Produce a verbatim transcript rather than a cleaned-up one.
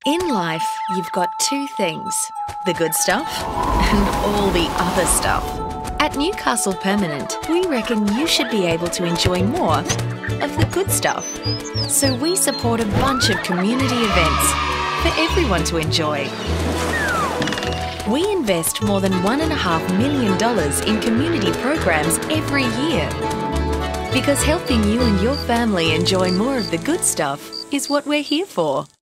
In life, you've got two things, the good stuff and all the other stuff. At Newcastle Permanent, we reckon you should be able to enjoy more of the good stuff. So we support a bunch of community events for everyone to enjoy. We invest more than one and a half million dollars in community programs every year. Because helping you and your family enjoy more of the good stuff is what we're here for.